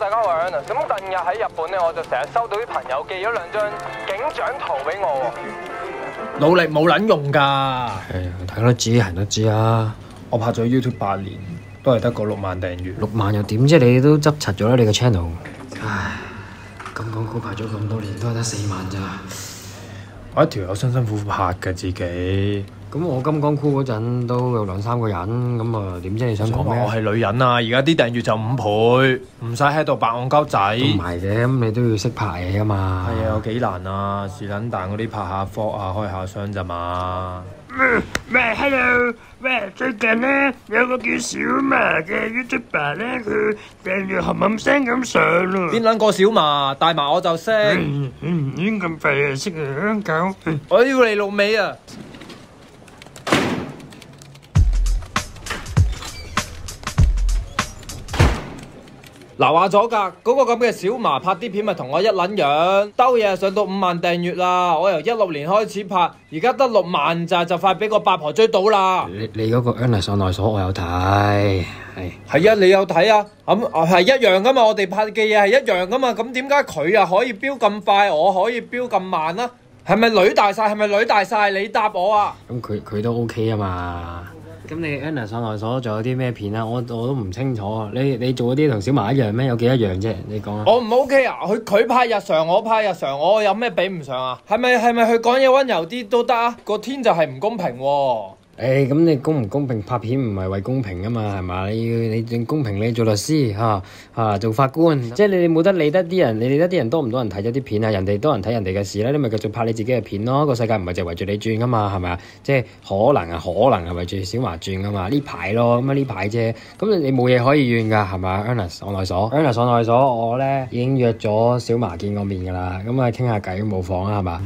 大家好，我係 Ernest。咁近日喺日本咧，我就成日收到啲朋友寄咗2張警長圖俾我喎。 努力冇撚用㗎。 大家都知，人都知啊。 我拍咗 YouTube 8年，都係得個6萬訂閱。 6萬又點啫？你都執柒咗啦，你個 channel。唉，金剛箍拍咗咁多年，都係得4萬咋。 我一條友辛辛苦苦拍嘅自己。 咁我金剛箍嗰陣都有2、3個人，咁啊點知你想講咩？ 我係女人啊！而家啲訂閱就5倍，唔使喺度扮戇鳩仔。 都唔係嘅，咁你都要識拍嘢㗎嘛。 係啊，有幾難啊！是撚但嗰啲拍下 vlog 啊，開下箱咋嘛。 喂 ，hello， 喂，最近咧有個叫小麻嘅 YouTuber 咧，佢訂閱冚聲咁上咯。 邊撚個小麻帶埋我就識。 唔應咁快啊，識啊香港。 我要你老味啊！嗱話咗㗎，嗰個咁嘅小麻拍啲片咪同我一撚樣，兜嘢上到5萬訂閱啦！我由16年開始拍，而家得6萬咋，就快俾個八婆追到啦！ 你嗰個 Ernest 案內所我有睇， 係啊，你有睇啊？咁係一樣噶嘛，我哋拍嘅嘢係一樣噶嘛，咁點解佢啊可以飆咁快，我可以飆咁慢啊？係咪女大晒？係咪女大晒？你答我啊！ 咁佢都 OK 啊嘛。咁你 Ernest 案內所仲有啲咩片啊？我都唔清楚啊。你做嗰啲同小麻一樣咩？有幾一樣啫？你講啊。 我唔 OK 啊！佢拍日常，我拍日常，我有咩比唔上啊？係咪佢講嘢溫柔啲都得啊？個天就係唔公平喎！ 咁你公唔公平拍片唔係為公平啊嘛，係嘛？你正公平，你做律師做法官，即係你冇得理得啲人，你理得啲人多唔多人睇咗啲片啊？人哋多人睇人哋嘅事咧，你咪繼續拍你自己嘅片咯。個世界唔係就圍住你轉噶嘛，係咪啊？即係可能係圍住小麻轉噶嘛。呢排咯，咁啊呢排啫。咁你冇嘢可以怨噶，係咪 Ernest 案內所 Ernest 案內所，我咧已經約咗小麻見過面噶啦，咁啊傾下偈冇妨啊，係嘛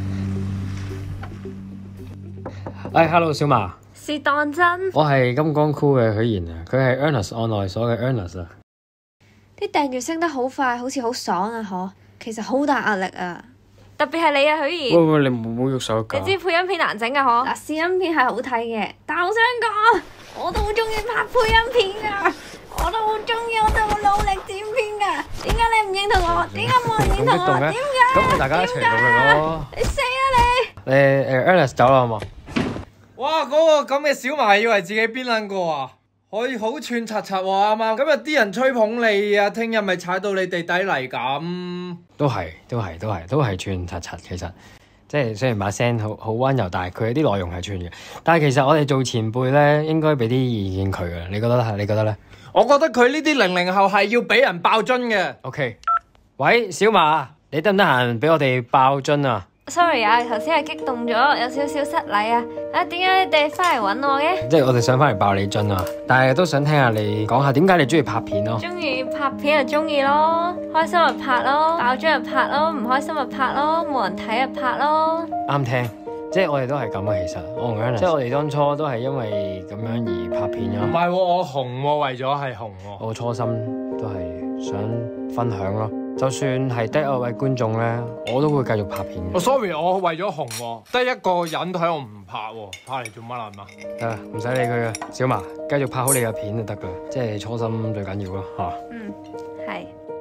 ？Hello 小麻。 是當真？ 我係金剛箍嘅許賢啊，佢係 Ernest 案內所嘅 Ernest 啊。 啲訂閱升得好快，好似好爽啊！嗬，其實好大壓力啊，特別係你啊，許賢。 喂，你唔好喐手㗎。 你知配音片難整㗎嗬？嗱，試音片係好睇嘅，但我想講，我都好中意拍配音片㗎，我都好中意，我都好努力剪片㗎。點解你唔認同我？點解冇人認同我？點解？ 咁大家一齊努力咯。 你死啊你 ！Ernest 走啦好冇？ 哇！嗰個咁嘅小麻以為自己邊撚個啊？可以好串柒柒喎啱啱。今日啲人吹捧你啊，聽日咪踩到你地底泥咁。都係串柒柒。其實即係雖然把聲好溫柔，但係佢啲內容係串嘅。但係其實我哋做前輩咧，應該俾啲意見佢嘅。你覺得咧？我覺得佢呢啲00後係要俾人爆樽嘅。OK， 喂，小麻，你得唔得閒俾我哋爆樽啊 ？Sorry 啊，頭先係激動咗，有少少失禮啊！點解你哋翻嚟揾我嘅？ 即係我哋想翻嚟爆你樽啊！但係都想聽下你講下點解你中意拍片咯？ 中意拍片就中意咯，開心就拍咯，爆樽就拍咯，唔開心就拍咯，冇人睇就拍咯。 啱聽，即係我哋都係咁啊！其實我同 Ernest，即係我哋當初都係因為咁樣而拍片咯。 唔係喎，我紅喎，為咗係紅喎。 我初心都係想分享咯。就算係得一位觀眾咧，我都會繼續拍片嘅。 sorry， 我為咗紅喎，得一個人睇我唔拍喎，拍嚟做乜啊嘛？ 得啦，唔使理佢嘅，小麻繼續拍好你嘅片就得噶，即係初心最緊要咯，嚇。 係。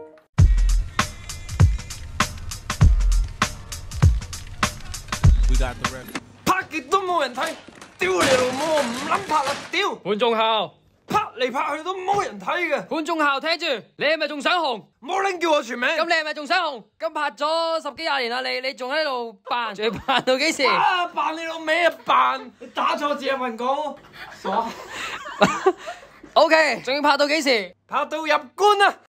拍極都冇人睇，屌你老母！我唔撚拍啦，屌！ 觀眾校。 拍嚟拍去都冇人睇嘅， 觀眾校聽住，你係咪仲想紅？ 冇拎叫我全名。 咁你係咪仲想紅？咁拍咗10幾20年啦，你仲喺度扮，仲要扮到幾時？ 扮你老味啊！扮，你打錯字啊！文講，傻。 OK，仲要拍到幾時？ 拍到入關啊！